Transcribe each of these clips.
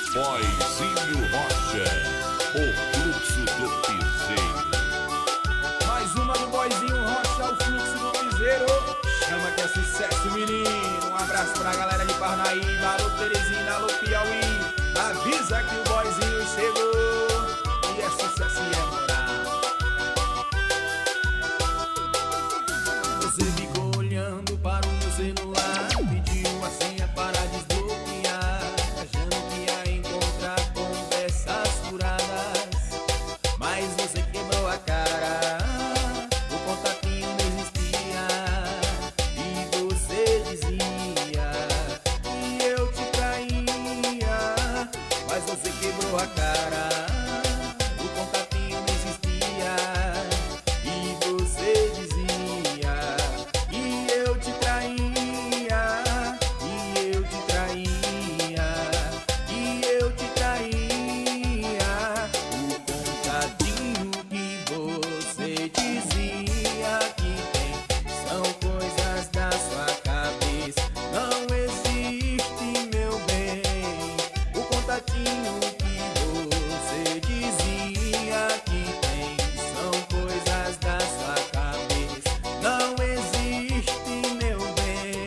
Boizinho Rocha, o fluxo do piseiro. Mais uma do Boizinho Rocha, o fluxo do piseiro. Chama que é sucesso, menino. Um abraço pra galera de Parnaíba, alô Teresina, alô Piauí. Avisa que o Boizinho chegou e é sucesso e é moral. Você ficou olhando para o meu celular, pediu a senha para desbloquear, achando que ia encontrar conversas furadas, mas você quebrou a cara. O contatinho não existia e você dizia que eu te traía, mas você quebrou a cara. O contatinho não existia e você dizia que eu te traía, que eu te traía, que eu te traía. O contatinho que você dizia que tem são coisas da sua cabeça, não existe, meu bem. O contatinho que você dizia que tem são coisas da sua cabeça, não existe, meu bem.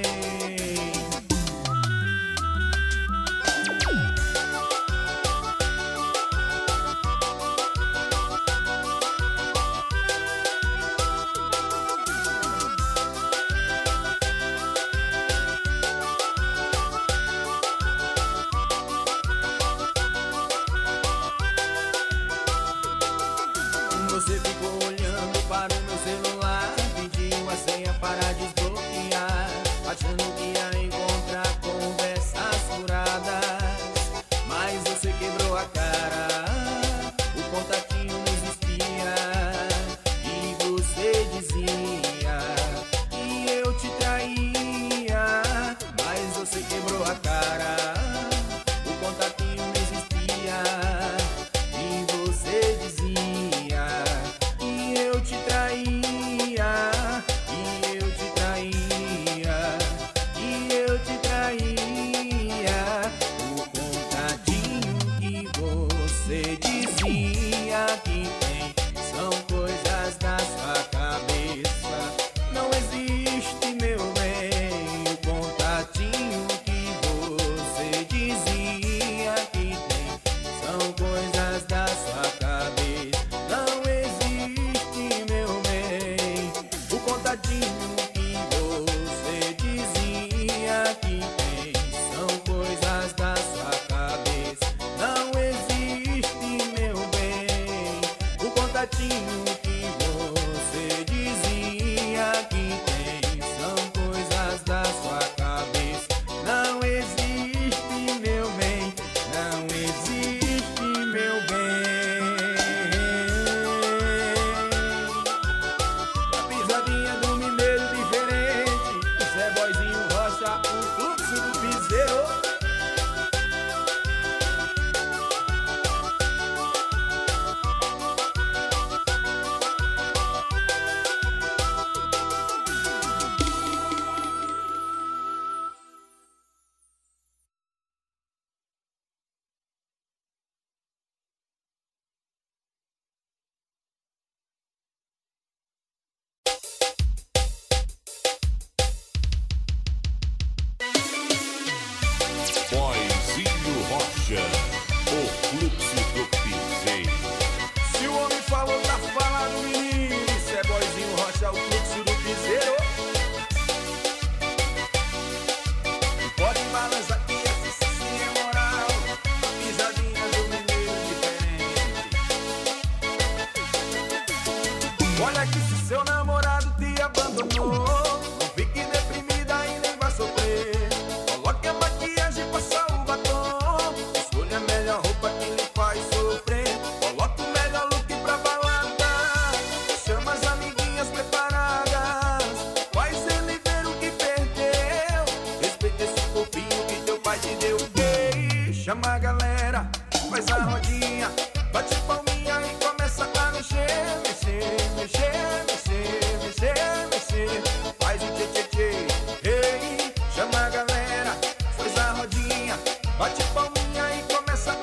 Você ficou olhando para o meu celular, pediu a senha para desbloquear, achando que ia encontrar conversas furadas, mas você quebrou a cara. O contatinho não existia e você dizia que eu te traía, mas você quebrou a cara. O contatinho não existia e você dizia que eu te traía, que eu te traía, que eu te traía. O contatinho que você dizia que tem são coisas da sua cabeça, não existe, meu bem. O contatinho que você dizia que tem são coisas da sua cabeça, não existe, meu bem. O contatinho que você dizia que tem são coisas da sua cabeça, não existe, meu bem. O contatinho que você dizia que tem são coisas da sua cabeça, não existe, meu bem, não existe, meu bem. A pisadinha do mineiro diferente, isso é Boizinho Rocha, o fluxo do piseiro. Boizinho Rocha, o fluxo do piseiro. Se o homem falou, tá falado, menino. Isso é Boizinho Rocha, o fluxo do piseiro. E pode balançar que essa sim é moral. Pisadinha do mineiro diferente. Olha que se seu namorado te abandonou, não fique deprimida e nem vá sofrer. Coloque a maquiagem, passa o batom, escolha a melhor roupa que lhe faz sofrer. Coloque o melhor look pra balada, chama as amiguinhas preparadas, faz ele ver o que perdeu. Respeita esse corpinho que teu pai te deu. Ei, chama a galera, faz a rodinha, bate palminha e começa a mexer, mexer, mexer, mexer, mexer, mexer. Faz o tchê tchê tchê. Ei, chama a galera, faz a rodinha, bate palminha e começa a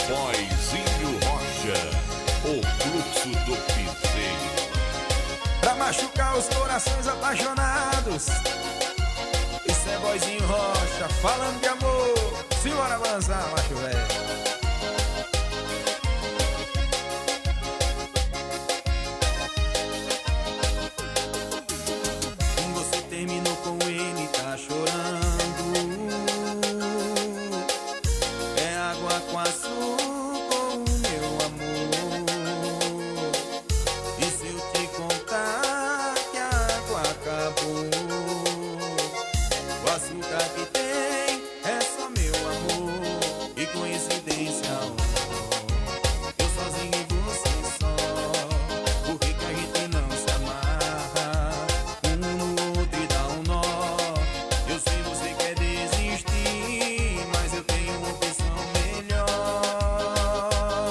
Boizinho Rocha, o fluxo do piseiro. Pra machucar os corações apaixonados, isso é Boizinho Rocha, falando de amor. Simbora avançar, macho velho. Você terminou com ele, tá chorando. É água com açúcar, meu amor. E se eu te contar que a água acabou, o açúcar que tem é só meu amor. E coincidência, eu sozinho e você só. Por que que a gente não se amarra? Um no outro e dá um nó. Eu sei você quer desistir, mas eu tenho uma opção melhor.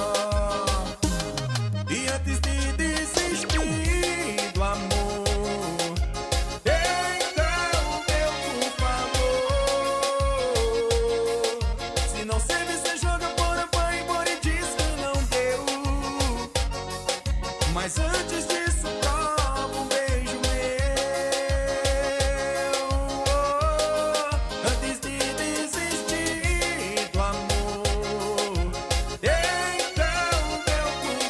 E antes de desistir do amor, então, meu, por favor, se não serve, você joga fora, vai embora e diz que não deu. Mas antes disso, toma um beijo meu. Antes de desistir do amor, então, meu, por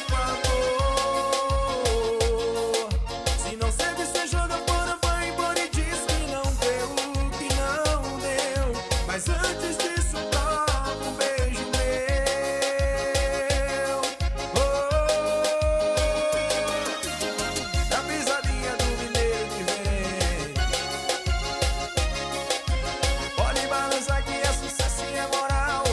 favor, se não serve, você joga fora, vai embora e diz que não deu, que não deu. Mas antes disso, toma um beijo meu. Da pisadinha do mineiro diferente, pode balançar que é sucesso e é moral.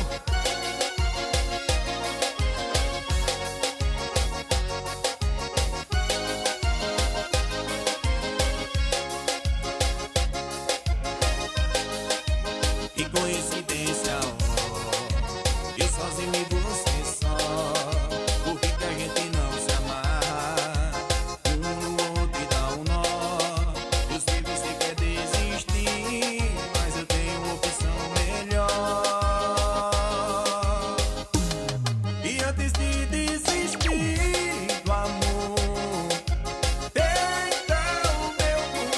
Que coincidência, eu sozinho e você só. Por que que a gente não se amarra? Um no outro e dá um nó. Eu sei que você quer desistir, mas eu tenho uma opção melhor. E antes de desistir do amor, então, meu, por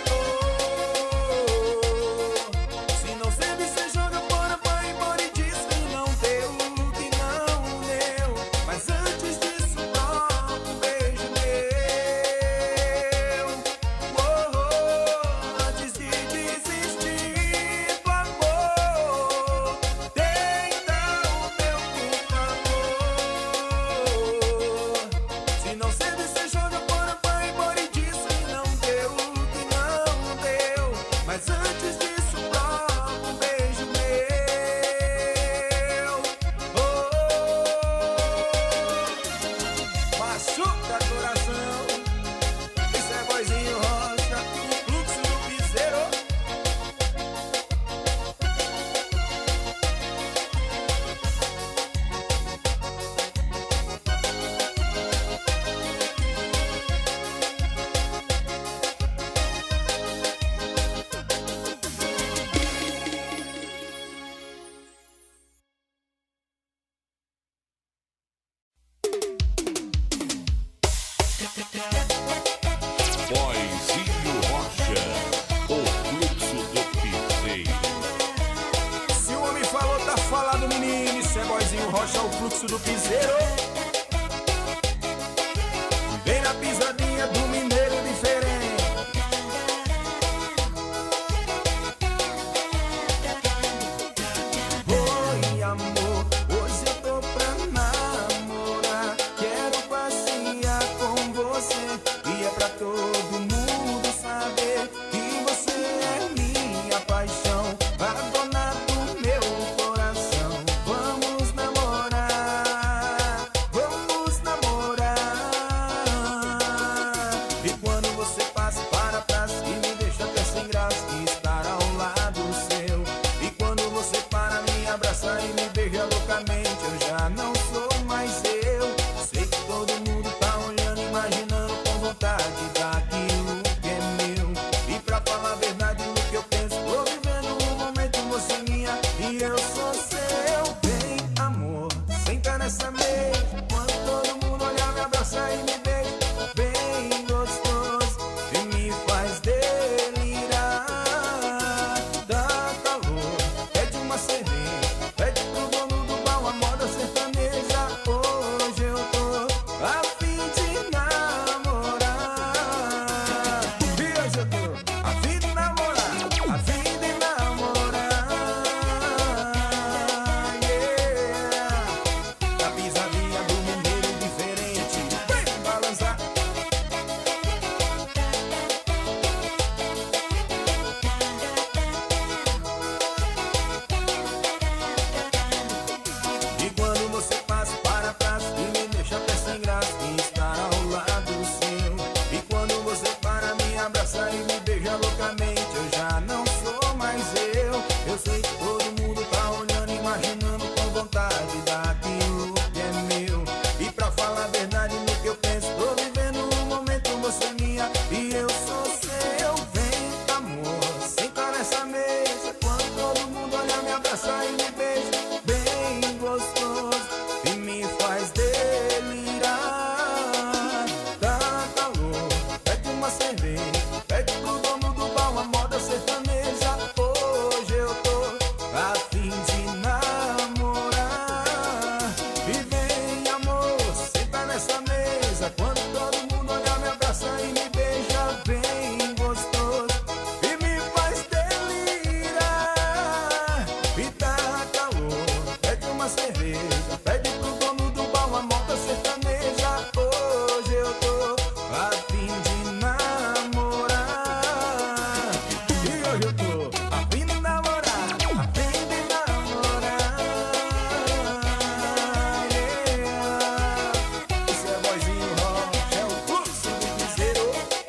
favor, se não serve, você joga fora, vai embora e diz que não deu, que não deu. Mas antes disso, toma um beijo meu. Antes de desistir do amor, então, meu, por favor, se não serve, você joga fora, vai embora e diz que não deu, que não deu. Mas antes disso, toma um beijo meu. Machuca coração, isso é Boizinho Rocha, o fluxo do piseiro. Boizinho Rocha, o fluxo do piseiro. Se o homem falou, tá falado, menino. Isso é Boizinho Rocha, o fluxo do piseiro. Vem na pisadinha do mineiro diferente. Oi, amor, hoje eu tô pra namorar. Quero passear com você e é pra todo mundo saber que você é minha paixão, a dona do meu coração. Vamos namorar, vamos namorar. nessa mesa, quando todo mundo olha, me abraça e me beija bem gostoso e me faz delirar. Dá calor, pede uma cerveja, pede pro dono do bar uma moda sertaneja. Hoje eu tô a fim de namorar. E hoje eu tô a fim de namorar, a fim de namorar. Yeah. A pisadinha do mineiro diferente, vem balançar. E quando você passa para trás e me deixa até sem graça e estar ao lado seu. E quando você para, me abraça e me beija loucamente, eu já não sou mais eu. Eu sei que todo mundo tá olhando, imaginando com vontade daquilo que é meu. E pra falar a verdade no que eu penso, tô vivendo um momento, você é minha e eu sou seu. Vem, amor, senta nessa mesa, quando todo mundo olha, me abraça e me beija bem gostoso e me faz delirar. Dá calor, pede uma cerveja, pede pro dono do bar uma moda sertaneja. Hoje eu tô a fim de namorar. E vem, amor, senta nessa mesa, quando todo mundo olha, me abraça e me beija bem gostoso e me faz delirar. E dá calor, pede uma cerveja, pede pro dono do bar uma moda sertaneja. Hoje eu tô a fim de namorar. E hoje eu tô a fim de namorar, a fim de namorar. Yeah. Esse é Boyzinho Rocha, é o fluxo do piseiro.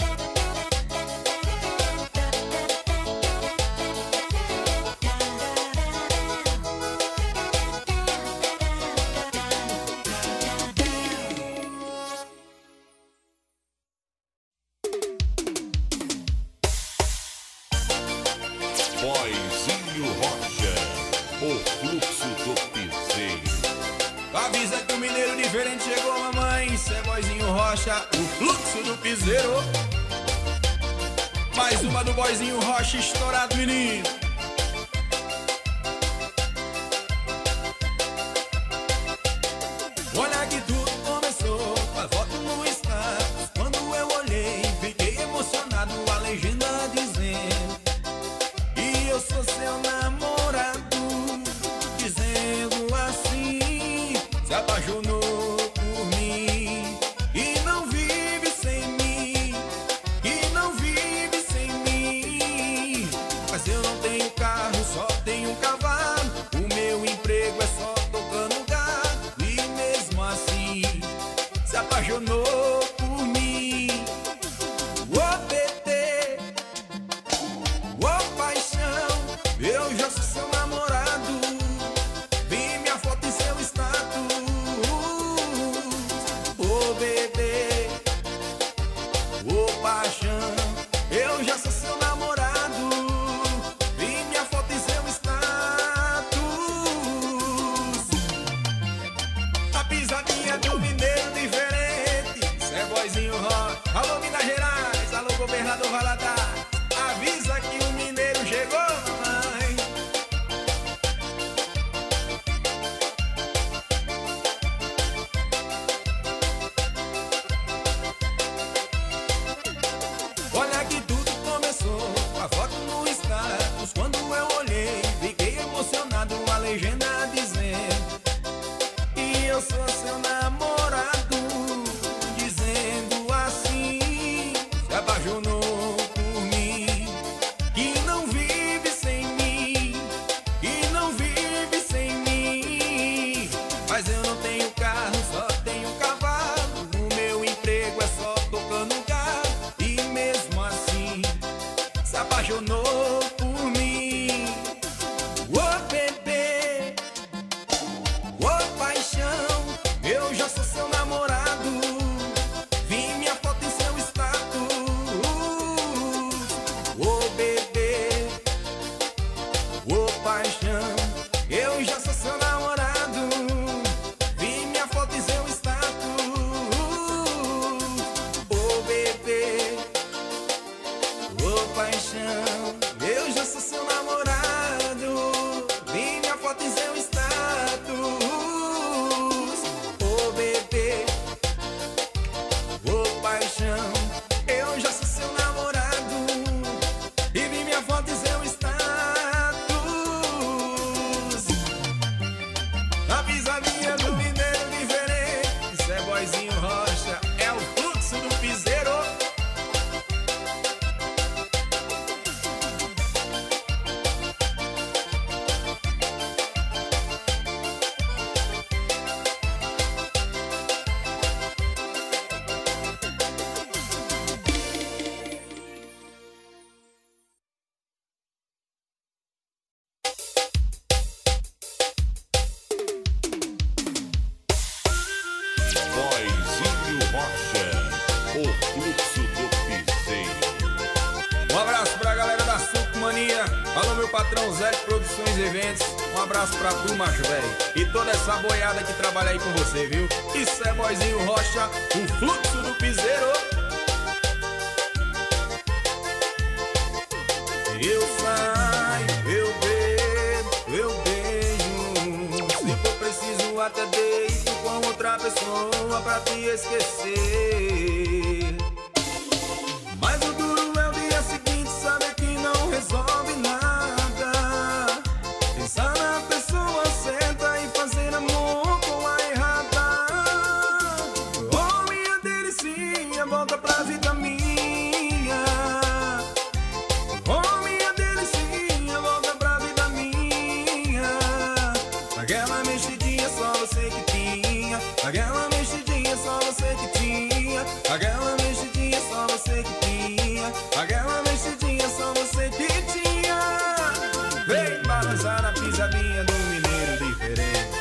Boyzinho Rocha, o fluxo do piseiro. Avisa que o mineiro diferente chegou, mamãe. Isso é Boyzinho Rocha, o fluxo do piseiro. Mais uma do Boyzinho Rocha, estourado, menino. Olha que tudo começou com a foto no status. Quando eu olhei, fiquei emocionado, a legenda dizendo: e eu sou seu namorado. Dizendo assim, se apaixonou por mim e não vive sem mim, e não vive sem mim. Mas eu não tenho carro, só tenho um cavalo. O meu emprego é só tocando gado. E mesmo assim, se apaixonou por mim. Ô PT, ô paixão, eu já sou seu namorado. Vi minha foto em seu status. Ô bebê, ô paixão, eu já sou seu namorado. Vi minha foto em seu status. A pisadinha do mineiro diferente, cê é Boyzinho Rocha. Alô Minas Gerais, alô governador Valadares, avisa que o mineiro chegou, mãe. Olha que tudo começou com a foto no status. Quando eu olhei, fiquei emocionado, a legenda dizendo: e eu sou seu namorado. Dizendo assim, se apaixonou por mim, que não vive sem mim, que não vive sem mim. Mas eu não tenho carro, só tenho um cavalo. O meu emprego é só tocando gado. E mesmo assim, se apaixonou por mim. Ô bebê, ô paixão, eu já sou seu namorado. Vi minha foto em seu status. Ô bebê, ô paixão, eu já sou seu namorado. Boizinho Rocha, o fluxo do piseiro. Um abraço pra galera da Suco Mania. Alô, meu patrão Zé de Produções e Eventos. Um abraço pra tu, macho velho, e toda essa boiada que trabalha aí com você, viu? Isso é Boizinho Rocha, o fluxo do piseiro. Eu saio, eu bebo, eu beijo. Se for preciso até deito com outra pessoa pra te esquecer. Mas o duro é o dia seguinte, saber que não resolve nada. Pensar na pessoa certa e fazer amor com a errada. Oh, minha delicinha, volta pra vida minha. Oh, minha delicinha, volta pra vida minha. Aquela mexidinha só você que tinha. Aquela mexidinha só você que tinha. Aquela mexidinha só você que tinha. Aquela mexidinha só você que tinha. Vem balançar na pisadinha do mineiro diferente.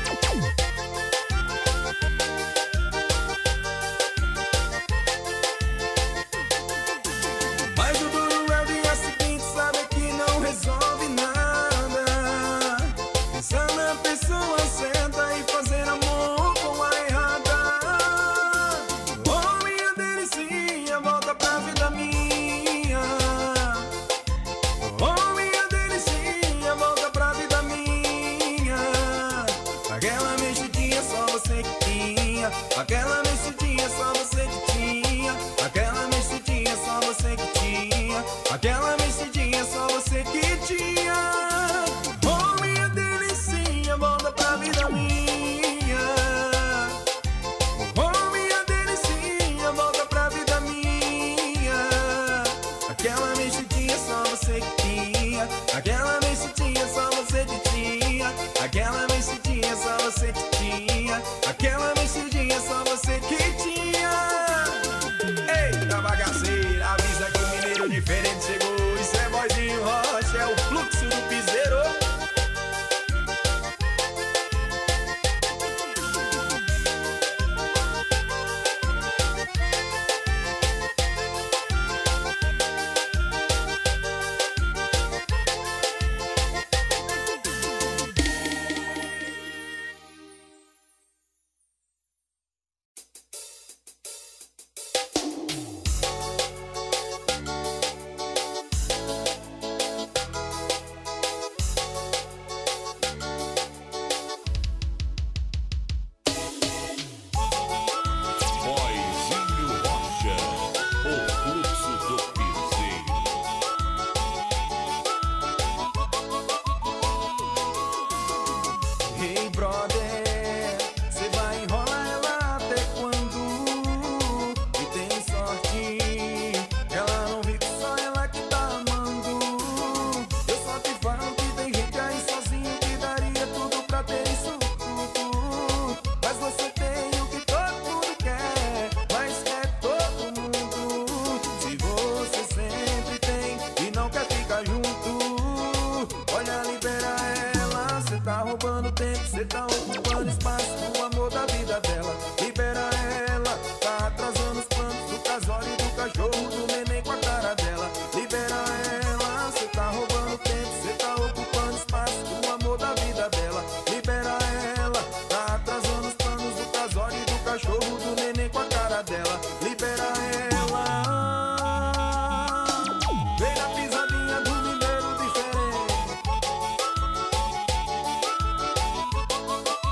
Mas o duro é o dia seguinte, saber que não resolve nada. Pensar na pessoa certa e fazer amor com a errada. Oh, minha delicinha, volta pra vida minha. Oh, minha delicinha, volta pra vida minha. Aquela mexidinha só você que tinha. Aquela mexidinha só você que tinha. Aquela mexidinha só você que tinha. Aquela mexidinha só você que tinha. Oh, minha delicinha, volta pra vida minha. Oh, minha delicinha, volta pra vida minha. Aquela mexidinha só você que tinha. Aquela mexidinha só você que tinha. Aquela mexidinha só você que tinha. Aquela mexidinha só você que tinha. Eita bagaceira, avisa que o mineiro diferente chegou. Isso é Boizinho Rocha, é o fluxo do piseiro. Boizinho Rocha, o fluxo do piseiro. Hey brother, cê vai enrolar ela até quando? E tem sorte, ela não vive só ela que tá amando. Eu só te falo que tem gente aí sozinho que daria tudo pra ter isso tudo. Mas você tem o que todo mundo quer, mas quer todo mundo. Se você sempre tem e não quer ficar junto, olha, libera ela. Cê tá roubando tempo, cê tá ocupando espaço no amor da vida dela. Libera ela, tá atrasando os planos do casório e do cachorro, do neném com a cara dela. Libera ela, cê tá roubando tempo, cê tá ocupando espaço no amor da vida dela. Libera ela, tá atrasando os planos do casório e do cachorro, do neném com a cara dela. Libera ela. Vem na pisadinha do mineiro diferente.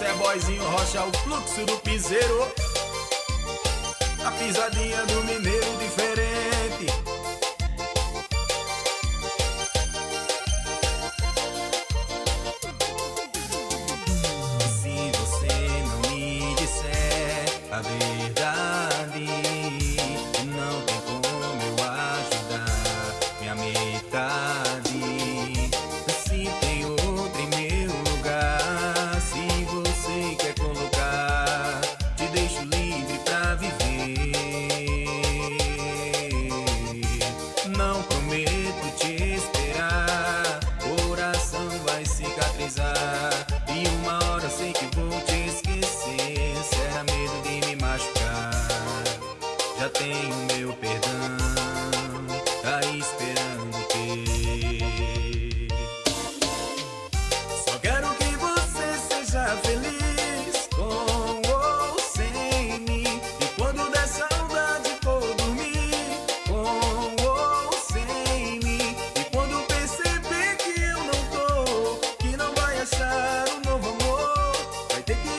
é Boyzinho Rocha, o fluxo do piseiro. A pisadinha do mineiro diferente. Se você não me disser a verdade, não tem como eu ajudar minha metade. Se tem outra em meu lugar, se você quer colocar, te deixo livre pra viver. Não prometo te esperar, coração vai cicatrizar, e uma hora eu sei que vou te esquecer. Será medo de me machucar, já tenho meu perdão, tá esperando o quê? Só quero que você seja feliz, com ou sem mim. E quando der saudade for dormir, com ou sem mim. E quando perceber que eu não tô, que não vai achar um novo amor, vai ter que